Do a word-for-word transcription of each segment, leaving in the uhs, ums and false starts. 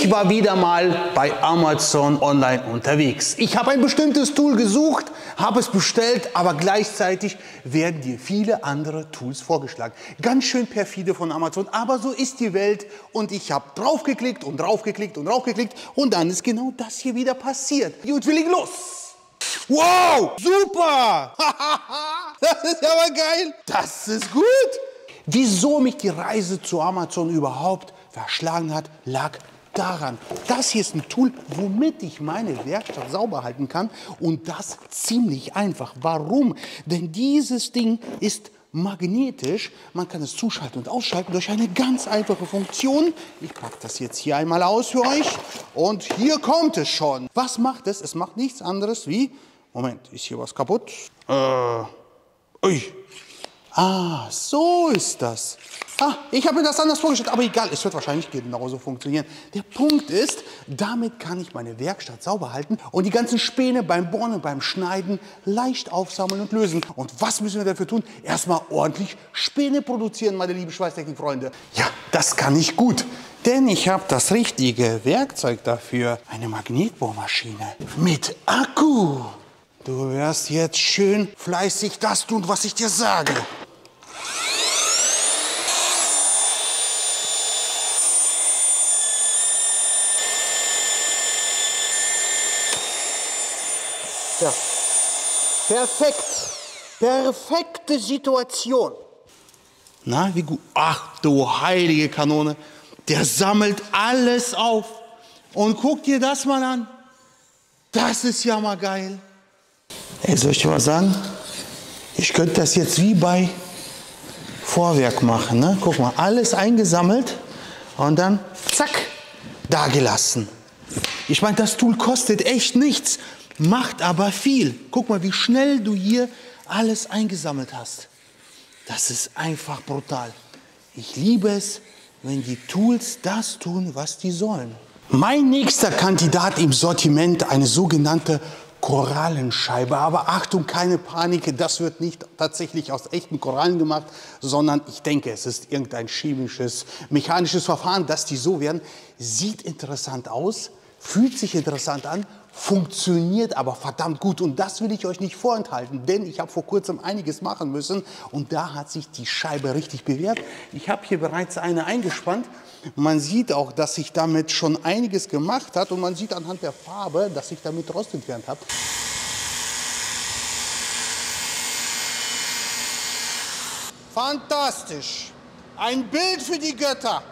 Ich war wieder mal bei Amazon online unterwegs. Ich habe ein bestimmtes Tool gesucht, habe es bestellt, aber gleichzeitig werden dir viele andere Tools vorgeschlagen. Ganz schön perfide von Amazon, aber so ist die Welt. Und ich habe draufgeklickt und draufgeklickt und draufgeklickt und dann ist genau das hier wieder passiert. Gut, wir legen los. Wow, super! Das ist aber geil. Das ist gut. Wieso mich die Reise zu Amazon überhaupt verschlagen hat, lag daran. Das hier ist ein Tool, womit ich meine Werkstatt sauber halten kann. Und das ziemlich einfach. Warum? Denn dieses Ding ist magnetisch. Man kann es zuschalten und ausschalten durch eine ganz einfache Funktion. Ich packe das jetzt hier einmal aus für euch. Und hier kommt es schon. Was macht es? Es macht nichts anderes wie... Moment, ist hier was kaputt? Äh, ui. Ah, so ist das. Ah, ich habe mir das anders vorgestellt, aber egal, es wird wahrscheinlich genauso funktionieren. Der Punkt ist, damit kann ich meine Werkstatt sauber halten und die ganzen Späne beim Bohren und beim Schneiden leicht aufsammeln und lösen. Und was müssen wir dafür tun? Erstmal ordentlich Späne produzieren, meine lieben Schweißtechnik-Freunde. Ja, das kann ich gut, denn ich habe das richtige Werkzeug dafür. Eine Magnetbohrmaschine mit Akku. Du wirst jetzt schön fleißig das tun, was ich dir sage. Ja, perfekt. Perfekte Situation. Na, wie gut. Ach du heilige Kanone. Der sammelt alles auf. Und guck dir das mal an. Das ist ja mal geil. Ey, soll ich dir mal sagen? Ich könnte das jetzt wie bei Vorwerk machen. Ne? Guck mal, alles eingesammelt und dann zack, da gelassen. Ich meine, das Tool kostet echt nichts. Macht aber viel. Guck mal, wie schnell du hier alles eingesammelt hast. Das ist einfach brutal. Ich liebe es, wenn die Tools das tun, was die sollen. Mein nächster Kandidat im Sortiment, eine sogenannte Korallenscheibe. Aber Achtung, keine Panik, das wird nicht tatsächlich aus echten Korallen gemacht, sondern ich denke, es ist irgendein chemisches, mechanisches Verfahren, dass die so werden. Sieht interessant aus, fühlt sich interessant an, funktioniert aber verdammt gut. Und das will ich euch nicht vorenthalten, denn ich habe vor kurzem einiges machen müssen und da hat sich die Scheibe richtig bewährt. Ich habe hier bereits eine eingespannt. Man sieht auch, dass sich damit schon einiges gemacht hat und man sieht anhand der Farbe, dass ich damit Rost entfernt habe. Fantastisch! Ein Bild für die Götter!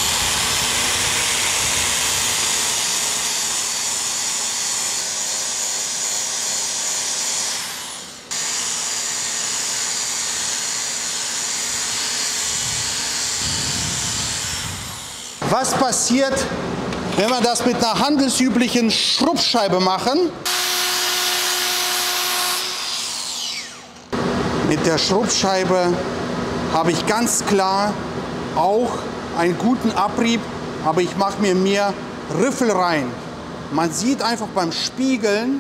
Was passiert, wenn wir das mit einer handelsüblichen Schrubbscheibe machen? Mit der Schrubbscheibe habe ich ganz klar auch einen guten Abrieb, aber ich mache mir mehr Riffel rein. Man sieht einfach beim Spiegeln,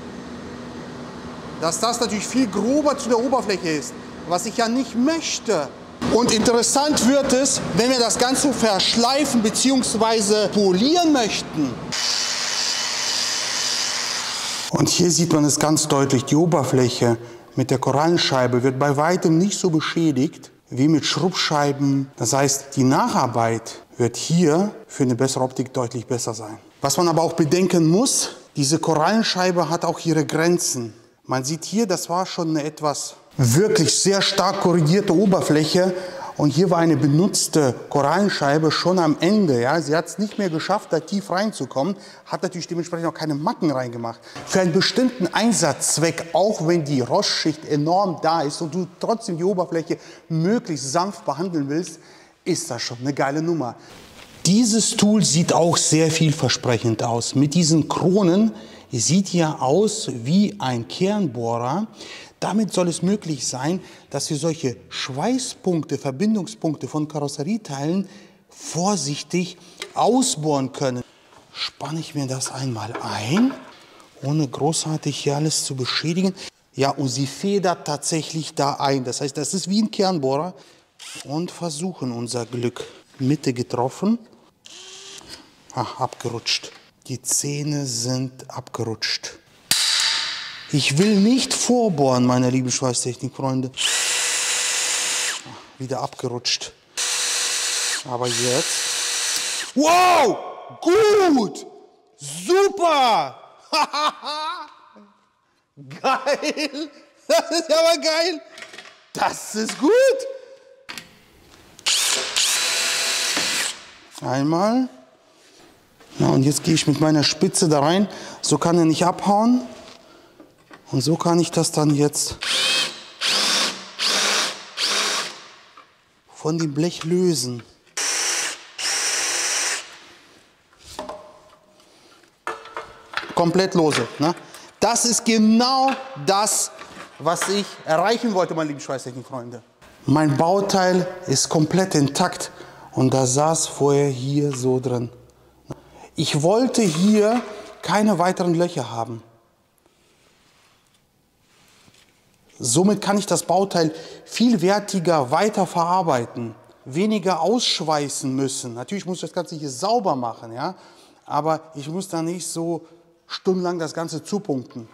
dass das natürlich viel grober zu der Oberfläche ist, was ich ja nicht möchte. Und interessant wird es, wenn wir das Ganze verschleifen bzw. polieren möchten. Und hier sieht man es ganz deutlich, die Oberfläche mit der Korallenscheibe wird bei weitem nicht so beschädigt wie mit Schrubbscheiben. Das heißt, die Nacharbeit wird hier für eine bessere Optik deutlich besser sein. Was man aber auch bedenken muss, diese Korallenscheibe hat auch ihre Grenzen. Man sieht hier, das war schon eine etwas wirklich sehr stark korrigierte Oberfläche und hier war eine benutzte Korallenscheibe schon am Ende. Ja. Sie hat es nicht mehr geschafft, da tief reinzukommen, hat natürlich dementsprechend auch keine Macken reingemacht. Für einen bestimmten Einsatzzweck, auch wenn die Rostschicht enorm da ist und du trotzdem die Oberfläche möglichst sanft behandeln willst, ist das schon eine geile Nummer. Dieses Tool sieht auch sehr vielversprechend aus. Mit diesen Kronen sieht ja aus wie ein Kernbohrer. Damit soll es möglich sein, dass wir solche Schweißpunkte, Verbindungspunkte von Karosserieteilen vorsichtig ausbohren können. Spanne ich mir das einmal ein, ohne großartig hier alles zu beschädigen. Ja, und sie federt tatsächlich da ein. Das heißt, das ist wie ein Kernbohrer. Und versuchen unser Glück. Mitte getroffen. Ach, abgerutscht. Die Zähne sind abgerutscht. Ich will nicht vorbohren, meine lieben Schweißtechnik-Freunde. Wieder abgerutscht. Aber jetzt. Wow! Gut! Super! Geil! Das ist aber geil! Das ist gut! Einmal. Ja, und jetzt gehe ich mit meiner Spitze da rein. So kann er nicht abhauen. Und so kann ich das dann jetzt von dem Blech lösen. Komplett lose. Ne? Das ist genau das, was ich erreichen wollte, meine lieben Schweißtechnik-Freunde. Mein Bauteil ist komplett intakt und da saß vorher hier so drin. Ich wollte hier keine weiteren Löcher haben. Somit kann ich das Bauteil viel wertiger weiterverarbeiten, weniger ausschweißen müssen. Natürlich muss ich das Ganze hier sauber machen, ja? Aber ich muss da nicht so stundenlang das Ganze zupunkten.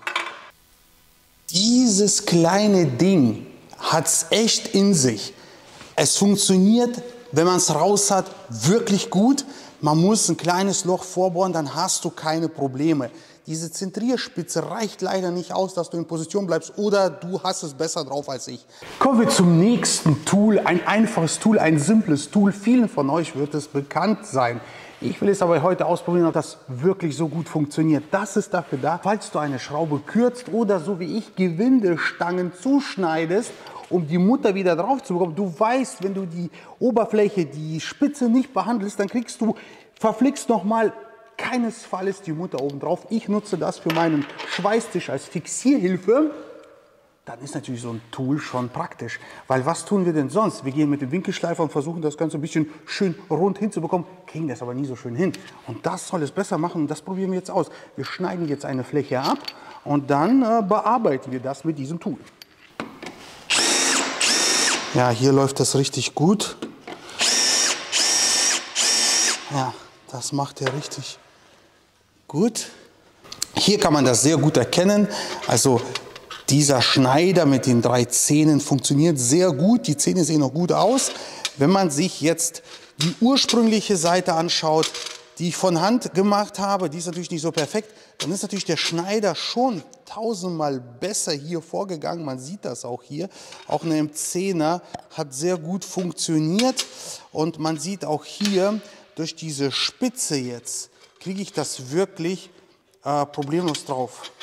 Dieses kleine Ding hat es echt in sich. Es funktioniert, wenn man es raus hat, wirklich gut. Man muss ein kleines Loch vorbohren, dann hast du keine Probleme. Diese Zentrierspitze reicht leider nicht aus, dass du in Position bleibst, oder du hast es besser drauf als ich. Kommen wir zum nächsten Tool. Ein einfaches Tool, ein simples Tool. Vielen von euch wird es bekannt sein. Ich will es aber heute ausprobieren, ob das wirklich so gut funktioniert. Das ist dafür da, falls du eine Schraube kürzt oder so wie ich Gewindestangen zuschneidest, um die Mutter wieder drauf zu bekommen. Du weißt, wenn du die Oberfläche, die Spitze nicht behandelst, dann kriegst du verflixt nochmal keinesfalls die Mutter oben drauf. Ich nutze das für meinen Schweißtisch als Fixierhilfe. Dann ist natürlich so ein Tool schon praktisch. Weil was tun wir denn sonst? Wir gehen mit dem Winkelschleifer und versuchen das Ganze ein bisschen schön rund hinzubekommen, kriegen das aber nie so schön hin. Und das soll es besser machen und das probieren wir jetzt aus. Wir schneiden jetzt eine Fläche ab und dann äh, bearbeiten wir das mit diesem Tool. Ja, hier läuft das richtig gut. Ja, das macht er richtig gut. Hier kann man das sehr gut erkennen. Also dieser Schneider mit den drei Zähnen funktioniert sehr gut. Die Zähne sehen auch gut aus. Wenn man sich jetzt die ursprüngliche Seite anschaut, die ich von Hand gemacht habe, die ist natürlich nicht so perfekt, dann ist natürlich der Schneider schon tausendmal besser hier vorgegangen. Man sieht das auch hier. Auch eine M zehner hat sehr gut funktioniert. Und man sieht auch hier, durch diese Spitze jetzt, kriege ich das wirklich äh, problemlos drauf.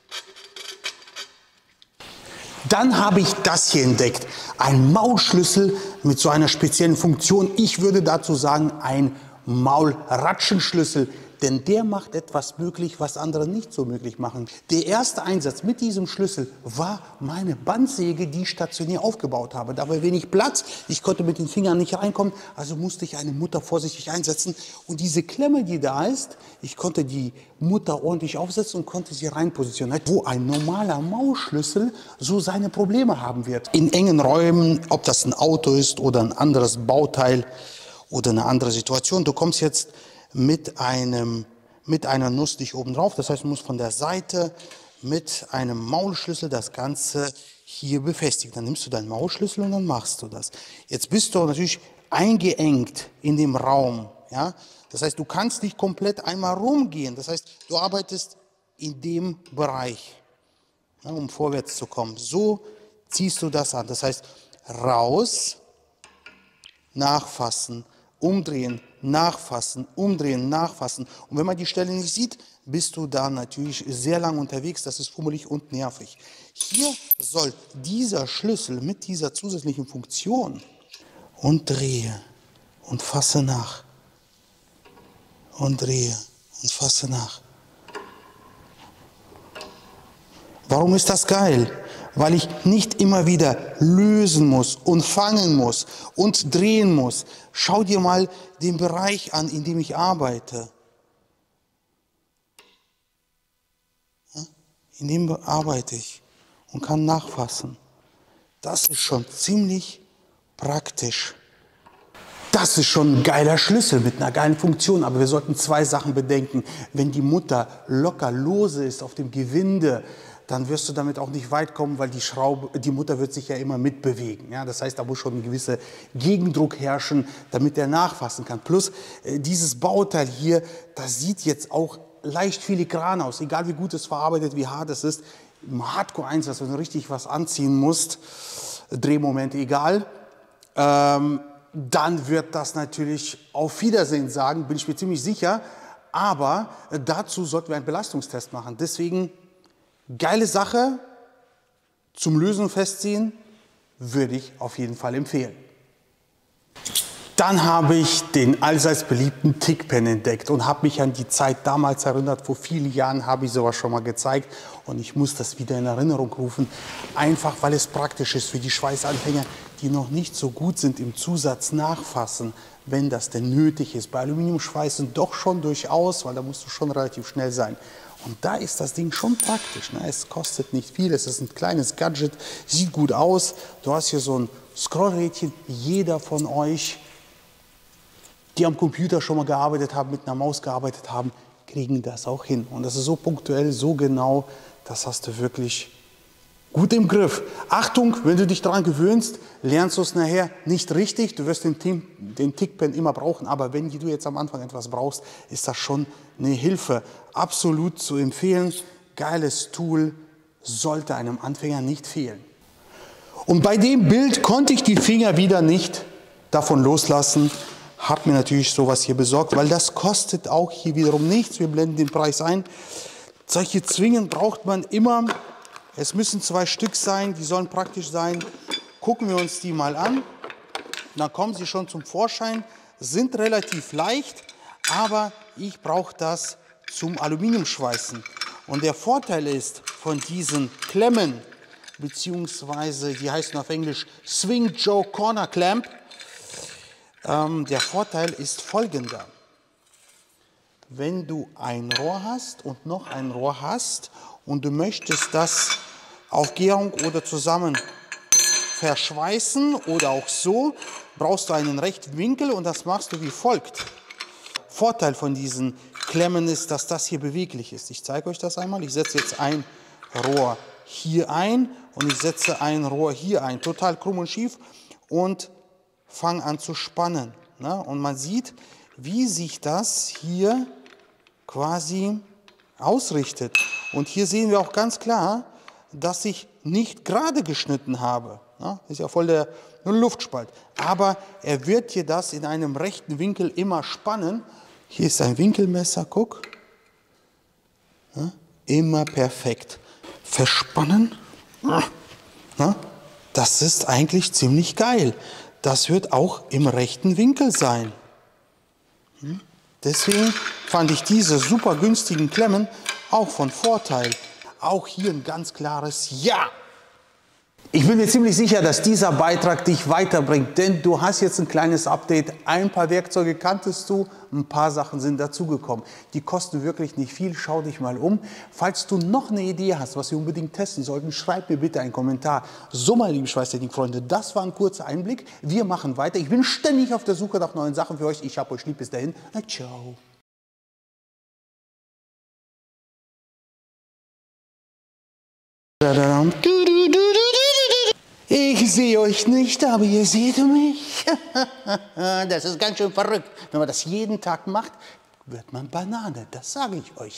Dann habe ich das hier entdeckt. Ein Maulschlüssel mit so einer speziellen Funktion. Ich würde dazu sagen, ein Maulratschenschlüssel. Denn der macht etwas möglich, was andere nicht so möglich machen. Der erste Einsatz mit diesem Schlüssel war meine Bandsäge, die ich stationär aufgebaut habe. Da war wenig Platz, ich konnte mit den Fingern nicht reinkommen, also musste ich eine Mutter vorsichtig einsetzen. Und diese Klemme, die da ist, ich konnte die Mutter ordentlich aufsetzen und konnte sie rein positionieren. Wo ein normaler Maulschlüssel so seine Probleme haben wird. In engen Räumen, ob das ein Auto ist oder ein anderes Bauteil oder eine andere Situation, du kommst jetzt mit einem mit einer Nuss dich oben drauf. Das heißt, du musst von der Seite mit einem Maulschlüssel das Ganze hier befestigen. Dann nimmst du deinen Maulschlüssel und dann machst du das. Jetzt bist du natürlich eingeengt in dem Raum. Ja? Das heißt, du kannst nicht komplett einmal rumgehen. Das heißt, du arbeitest in dem Bereich, ja, um vorwärts zu kommen. So ziehst du das an. Das heißt, raus, nachfassen, umdrehen, nachfassen, umdrehen, nachfassen. Und wenn man die Stelle nicht sieht, bist du da natürlich sehr lang unterwegs. Das ist fummelig und nervig. Hier soll dieser Schlüssel mit dieser zusätzlichen Funktion und drehe und fasse nach und drehe und fasse nach. Warum ist das geil? Weil ich nicht immer wieder lösen muss und fangen muss und drehen muss. Schau dir mal den Bereich an, in dem ich arbeite. In dem arbeite ich und kann nachfassen. Das ist schon ziemlich praktisch. Das ist schon ein geiler Schlüssel mit einer geilen Funktion, aber wir sollten zwei Sachen bedenken. Wenn die Mutter locker lose ist auf dem Gewinde, dann wirst du damit auch nicht weit kommen, weil die Schraube, die Mutter wird sich ja immer mitbewegen. Ja, das heißt, da muss schon ein gewisser Gegendruck herrschen, damit der nachfassen kann. Plus äh, dieses Bauteil hier, das sieht jetzt auch leicht filigran aus, egal wie gut es verarbeitet, wie hart es ist. Im Hardcore eins, wenn du richtig was anziehen musst, Drehmoment egal, ähm, dann wird das natürlich auf Wiedersehen sagen, bin ich mir ziemlich sicher. Aber äh, dazu sollten wir einen Belastungstest machen. Deswegen geile Sache, zum Lösen festziehen, würde ich auf jeden Fall empfehlen. Dann habe ich den allseits beliebten Tickpen entdeckt und habe mich an die Zeit damals erinnert. Vor vielen Jahren habe ich sowas schon mal gezeigt und ich muss das wieder in Erinnerung rufen. Einfach, weil es praktisch ist für die Schweißanfänger, die noch nicht so gut sind im Zusatz nachfassen, wenn das denn nötig ist. Bei Aluminiumschweißen doch schon durchaus, weil da musst du schon relativ schnell sein. Und da ist das Ding schon praktisch. Ne? Es kostet nicht viel, es ist ein kleines Gadget, sieht gut aus. Du hast hier so ein Scrollrädchen. Jeder von euch, die am Computer schon mal gearbeitet haben, mit einer Maus gearbeitet haben, kriegen das auch hin. Und das ist so punktuell, so genau, das hast du wirklich gut im Griff. Achtung, wenn du dich daran gewöhnst, lernst du es nachher nicht richtig. Du wirst den, den Tickpen immer brauchen, aber wenn du jetzt am Anfang etwas brauchst, ist das schon eine Hilfe. Absolut zu empfehlen. Geiles Tool, sollte einem Anfänger nicht fehlen. Und bei dem Bild konnte ich die Finger wieder nicht davon loslassen. Habe mir natürlich sowas hier besorgt, weil das kostet auch hier wiederum nichts. Wir blenden den Preis ein. Solche Zwingen braucht man immer. Es müssen zwei Stück sein, die sollen praktisch sein. Gucken wir uns die mal an. Dann kommen sie schon zum Vorschein, sind relativ leicht, aber ich brauche das zum Aluminiumschweißen. Und der Vorteil ist von diesen Klemmen, beziehungsweise die heißen auf Englisch Swing Joe Corner Clamp, ähm, der Vorteil ist folgender. Wenn du ein Rohr hast und noch ein Rohr hast und du möchtest das auf Gärung oder zusammen verschweißen oder auch so, brauchst du einen rechten Winkel und das machst du wie folgt. Vorteil von diesen Klemmen ist, dass das hier beweglich ist. Ich zeige euch das einmal. Ich setze jetzt ein Rohr hier ein und ich setze ein Rohr hier ein. Total krumm und schief und fange an zu spannen. Ne? Und man sieht, wie sich das hier quasi ausrichtet. Und hier sehen wir auch ganz klar, dass ich nicht gerade geschnitten habe. Ja, ist ja voll der Luftspalt. Aber er wird hier das in einem rechten Winkel immer spannen. Hier ist ein Winkelmesser, guck. Ja, immer perfekt. Verspannen. Ja, das ist eigentlich ziemlich geil. Das wird auch im rechten Winkel sein. Hm? Deswegen fand ich diese super günstigen Klemmen auch von Vorteil. Auch hier ein ganz klares Ja. Ich bin mir ziemlich sicher, dass dieser Beitrag dich weiterbringt, denn du hast jetzt ein kleines Update. Ein paar Werkzeuge kanntest du, ein paar Sachen sind dazugekommen. Die kosten wirklich nicht viel, schau dich mal um. Falls du noch eine Idee hast, was wir unbedingt testen sollten, schreib mir bitte einen Kommentar. So, meine lieben Schweißtechnik-Freunde, das war ein kurzer Einblick. Wir machen weiter. Ich bin ständig auf der Suche nach neuen Sachen für euch. Ich hab euch lieb, bis dahin. Na, ciao. Ich sehe euch nicht, aber ihr seht mich. Das ist ganz schön verrückt. Wenn man das jeden Tag macht, wird man Banane. Das sage ich euch.